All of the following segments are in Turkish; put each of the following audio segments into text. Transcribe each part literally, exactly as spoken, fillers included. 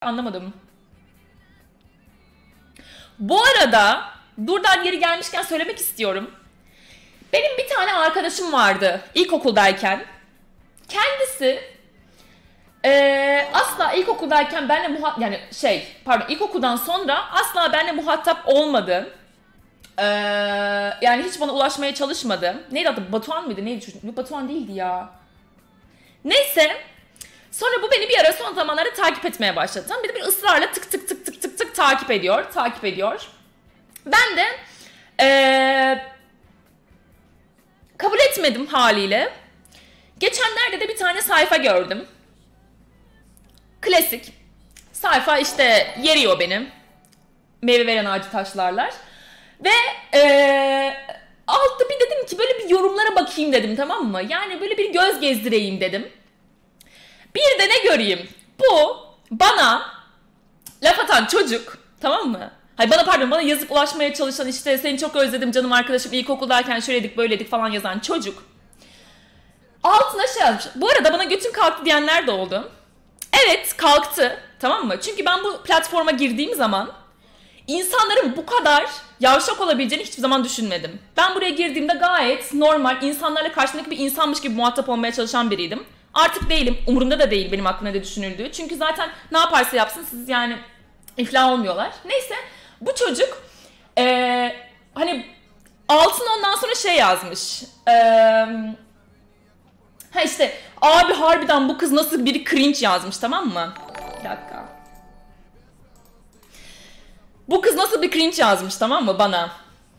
Anlamadım. Bu arada buradan yeri gelmişken söylemek istiyorum. Benim bir tane arkadaşım vardı ilkokuldayken. Kendisi ee, asla ilkokuldayken benimle muhatap, yani şey pardon ilkokuldan sonra asla benimle muhatap olmadı. Ee, yani hiç bana ulaşmaya çalışmadı. Neydi adı? Batuhan mıydı? Neydi çocuk? Yok, Batuhan değildi ya. Neyse. Sonra bu beni bir ara son zamanlarda takip etmeye başladı. Bir de bir ısrarla tık tık tık tık tık tık takip ediyor. Takip ediyor. Ben de ee, kabul etmedim haliyle. Geçenlerde de bir tane sayfa gördüm. Klasik. Sayfa işte yeriyor benim. Meyve veren ağacı taşlarlar. Ve ee, altta bir dedim ki böyle bir yorumlara bakayım dedim, tamam mı? Yani böyle bir göz gezdireyim dedim. Bir de ne göreyim? Bu bana laf atan çocuk, tamam mı? Hayır bana pardon bana yazıp ulaşmaya çalışan, işte seni çok özledim canım arkadaşım, ilkokuldayken şöyleydik böyleydik falan yazan çocuk. Altına şey yazmış. Bu arada bana götün kalktı diyenler de oldu. Evet kalktı, tamam mı? Çünkü ben bu platforma girdiğim zaman İnsanların bu kadar yavşak olabileceğini hiçbir zaman düşünmedim. Ben buraya girdiğimde gayet normal, insanlarla karşımdaki bir insanmış gibi muhatap olmaya çalışan biriydim. Artık değilim, umurumda da değil benim hakkında ne düşünüldüğü. Çünkü zaten ne yaparsa yapsın siz yani iflah olmuyorlar. Neyse bu çocuk ee, hani altına ondan sonra şey yazmış. Ee, ha işte abi harbiden bu kız nasıl biri cringe yazmış, tamam mı? Bir dakika. Bu kız nasıl bir cringe yazmış, tamam mı bana?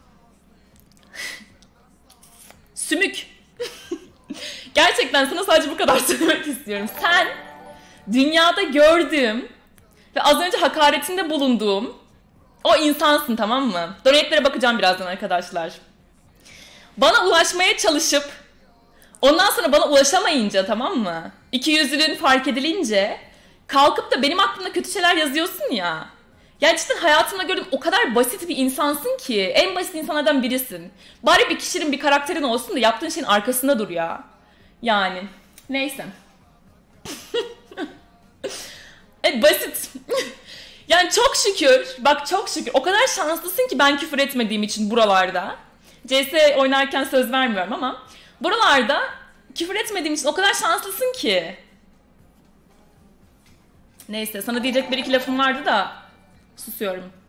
Sümük. Gerçekten sana sadece bu kadar söylemek istiyorum. Sen dünyada gördüğüm ve az önce hakaretinde bulunduğum o insansın, tamam mı? Donate'lere bakacağım birazdan arkadaşlar. Bana ulaşmaya çalışıp ondan sonra bana ulaşamayınca, tamam mı? İkiyüzlülüğün fark edilince kalkıp da benim hakkımda kötü şeyler yazıyorsun ya. Yani cidden hayatımda gördüğüm o kadar basit bir insansın ki. En basit insanlardan birisin. Bari bir kişinin, bir karakterin olsun da yaptığın şeyin arkasında dur ya. Yani. Neyse. Evet basit. Yani çok şükür. Bak çok şükür. O kadar şanslısın ki ben küfür etmediğim için buralarda. C S oynarken söz vermiyorum ama. Buralarda küfür etmediğim için o kadar şanslısın ki. Neyse sana diyecek bir iki lafım vardı da. Susuyorum.